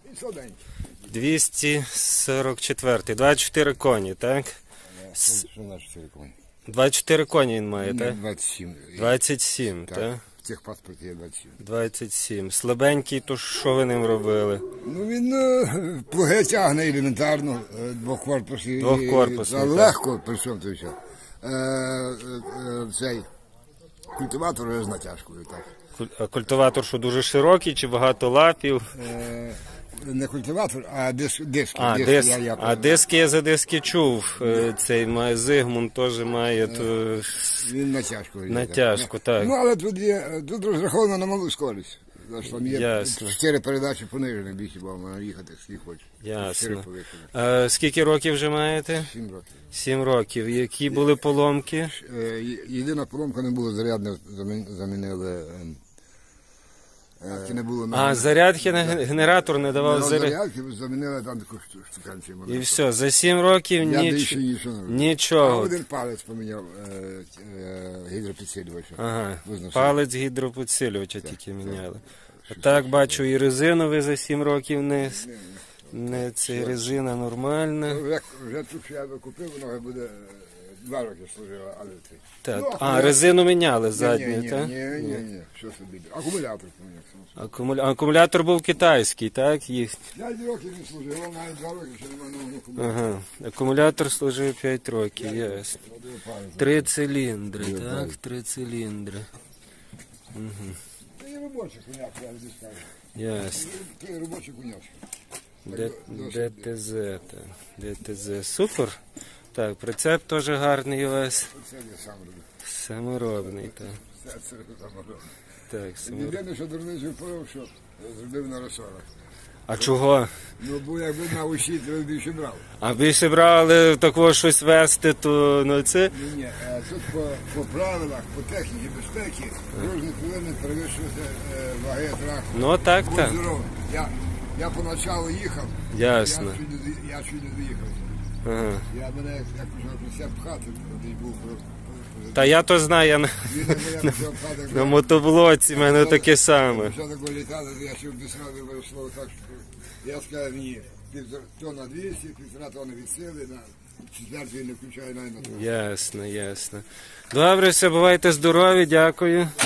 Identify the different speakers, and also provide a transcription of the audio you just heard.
Speaker 1: Солоденький.
Speaker 2: 244. 24 коні, так?
Speaker 1: Що значить 4 коні?
Speaker 2: 24 коні він має, так?
Speaker 1: 27.
Speaker 2: 27, так?
Speaker 1: В цих паспорті є 27.
Speaker 2: 27. Слабенький, то що ви ним робили?
Speaker 1: Ну він плуги тягне елементарно, двохкорпусний.
Speaker 2: Двохкорпусний, так.
Speaker 1: Легко, при чому то все. Цей культиватор з натяжкою, так.
Speaker 2: А культиватор, що дуже широкий, чи багато лапів?
Speaker 1: Не культиватор, а диски.
Speaker 2: Диски я за диски чув. Цей має Зигмунд теж має
Speaker 1: Він натяжку.
Speaker 2: натяжку, так.
Speaker 1: Ну, але тут розраховано на малу скорість. Там є
Speaker 2: Ясно.
Speaker 1: 4 передачі понижені, більше, бо можна їхати, скільки хочеш.
Speaker 2: Ясно. Скільки років вже маєте?
Speaker 1: 7 років.
Speaker 2: 7 років. Які були поломки?
Speaker 1: Єдина поломка не було, зарядне замінили. Не було
Speaker 2: зарядки на генератор не давав
Speaker 1: зарядки, замінили там таку штуканцію.
Speaker 2: І все, за 7 років нічого.
Speaker 1: А один палець поміняв гідропідсилювача.
Speaker 2: Ага, палець гідропідсилювача тільки міняли. А так, бачу, і резину ви за 7 років не це резина нормальна.
Speaker 1: Вже тут я купив, воно буде 2 роки служило, але ти.
Speaker 2: Так. Резину міняли задню, так?
Speaker 1: Ні, що собі. Акумулятор поміняв.
Speaker 2: Акумулятор був китайський, так?
Speaker 1: 5 років не служив, навіть 2 роки, що немає нового акумулятора.
Speaker 2: Ага, акумулятор служив 5 років, ясно. 3 циліндри, так? 3 циліндри.
Speaker 1: Це і робочий коняк, я не скажу.
Speaker 2: Ясно.
Speaker 1: Це і робочий конячка.
Speaker 2: ДТЗ, так. ДТЗ, супер. Так, прицеп теж гарний у вас.
Speaker 1: Це я сам роблю.
Speaker 2: Саморобний, так.
Speaker 1: Це саморобний.
Speaker 2: Так, саморобний.
Speaker 1: Єдине, що дурницю порив, що зробив на розсорах.
Speaker 2: А чого?
Speaker 1: Ну, бо якби на усі, то більше брав.
Speaker 2: А більше брали такого щось вести, то це...
Speaker 1: Ні, тут по правилах, по техніці безпеки, друг не повинен перевищувати ваги трактора.
Speaker 2: Ну, так.
Speaker 1: Я поначалу їхав,
Speaker 2: Ясно.
Speaker 1: я чуть не доїхав.
Speaker 2: Ага.
Speaker 1: Я мене, як почав присяг пхати, тоді був...
Speaker 2: Та я то знаю, я на мотоблоці, в мене таке саме.
Speaker 1: Почав такого літати, я ще обіцяв, вийшло так, що я сказав, ні, 1,5 тонна 200, 1,5 тонни від сили, на четвертий не включаю навіть на то.
Speaker 2: Ясно. Добре, все, бувайте здорові, дякую.